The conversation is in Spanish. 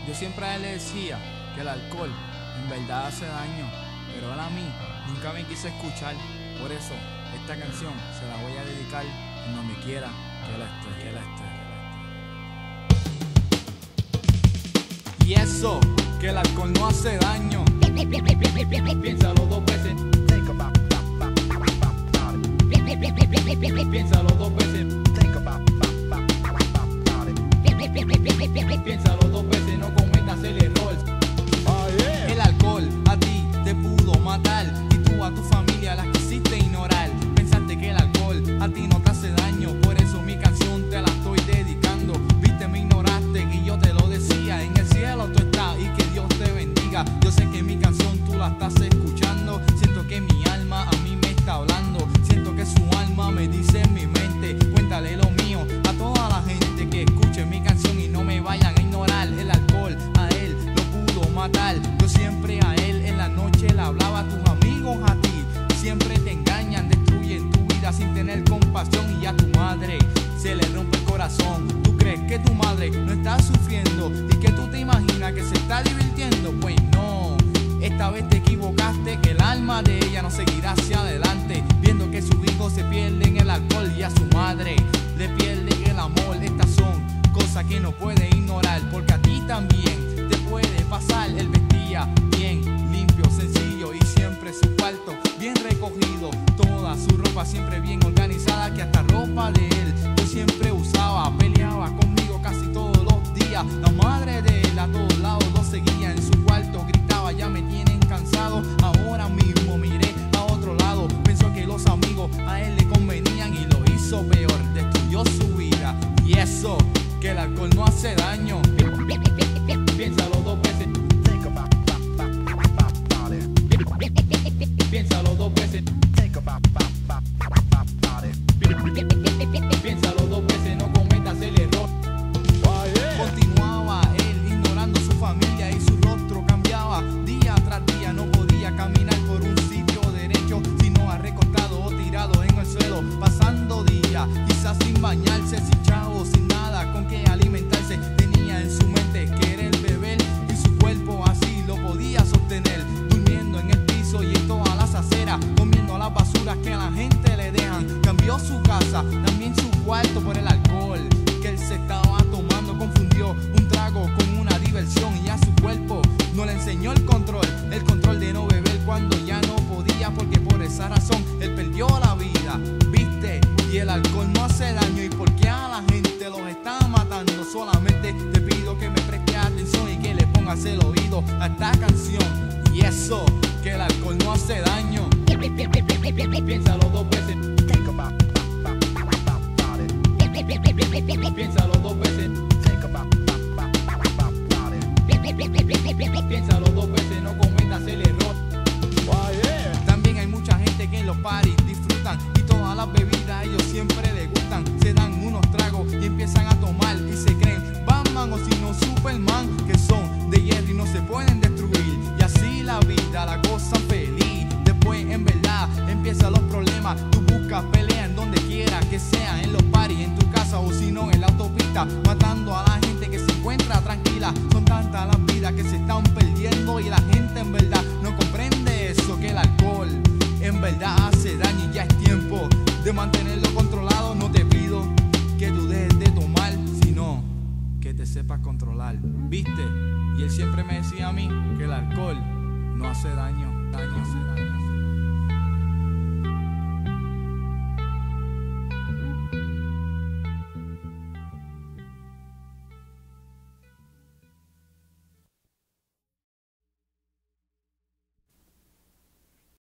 Yo siempre a él le decía que el alcohol en verdad hace daño, pero él a mí nunca me quiso escuchar. Por eso esta canción se la voy a dedicar en donde quiera que él esté. Y eso, que el alcohol no hace daño. Piénsalo dos veces. Piénsalo dos veces. Piénsalo dos veces, no cometas el error. El alcohol a ti te pudo matar y tú a tu familia las quisiste ignorar. Pensaste que el alcohol a ti no te hace daño, por eso mi canción te la estoy dedicando. Viste, me ignoraste y yo te lo decía. En el cielo tú estás y que Dios te bendiga. Yo sé que mi canción tú la estás escuchando. Siento que mi alma a mí me está hablando. Siento que su alma me dice en mi mente: cuéntale lo mío a toda la gente que escuche mi canción y no me vayan a ignorar. El alcohol a él lo pudo matar. Yo siempre a él en la noche le hablaba. A tus amigos a ti siempre te engañan, destruyen tu vida sin tener compasión. Y a tu madre se le rompe el corazón. Tú crees que tu madre no está sufriendo y que tú te imaginas que se está divirtiendo. Pues no, esta vez te equivocaste, que el alma de ella no seguirá hacia adelante, viendo que sus hijos se pierden en el alcohol y a su madre le pierden el amor. Estas son cosas que no puedes ignorar, porque a ti también te puede pasar. Él vestía bien, limpio, sencillo y siempre su cuarto bien recogido. Toda su ropa siempre bien organizada, que hasta ropa de él yo siempre usaba. Peleaba conmigo casi todos los días. La madre de él a todos lados lo seguía. En su cuarto gritaba: ya me tienen cansado. Ahora mismo miré a otro lado. Pensó que los amigos a él le convenían y lo hizo peor. Destruyó su vida. Y eso, que el alcohol no hace daño. Piénsalo dos veces. Piénsalo dos veces. Piénsalo dos veces, no cometas el error. Continuaba él ignorando su familia y su rostro cambiaba día tras día. No podía caminar por un sitio derecho, sino recostado o tirado en el suelo, pasando días quizás sin bañarse, sin chavo, sin nada con que alimentarse. Tenía en su mente querer beber y su cuerpo así lo podía sostener, durmiendo en el piso y en todas las aceras, comiendo las basuras que a la gente le dejan. Cambió su casa, también su cuarto, por el alcohol que él se estaba tomando. Confundió un trago con una diversión y a su cuerpo no le enseñó el control de no beber cuando ya no podía, porque por esa razón él perdió la vida. Viste, y el alcohol no hace daño, y porque a la gente los está matando. Solamente te pido que me prestes atención y que le pongas el oído a esta canción. Y eso, que el alcohol no hace daño. Piénsalo dos veces. Piénsalo dos veces. Piénsalo dos veces, no cometas el error. También hay mucha gente que en los parties disfrutan y todas las bebidas ellos siempre les gustan. Se dan unos tragos y empiezan a tomar y se creen Batman o si no Superman, que son de hierro y no se pueden destruir. Y así la vida la gozan feliz. Después en verdad empiezan los problemas. Tú buscas pelea en donde quiera que sea, en los parties, en tu casa o si no en la autopista, matando a la gente que se encuentra tranquila. Son tantas las vidas que se están perdiendo y la gente en verdad no comprende eso, que el alcohol en verdad hace daño y ya es tiempo de mantenerlo controlado. No te pido que tú dejes de tomar, sino que te sepas controlar. ¿Viste? Y él siempre me decía a mí que el alcohol no hace daño, hace daño.